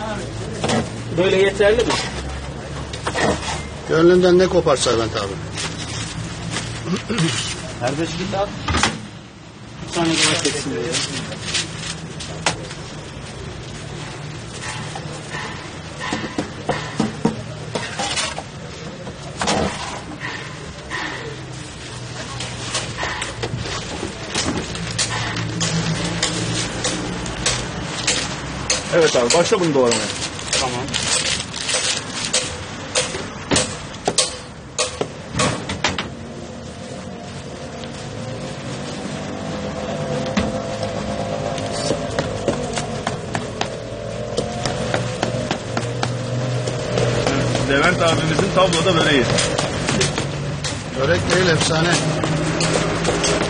Böyle yeterli mi? Gönlünden ne koparsa Levent abi. Kardeş git al. Bir tane daha çeksin böyle. Evet abi, başla bunu doğramaya. Tamam. Levent abimizin tabloda böreği. Börek değil, efsane.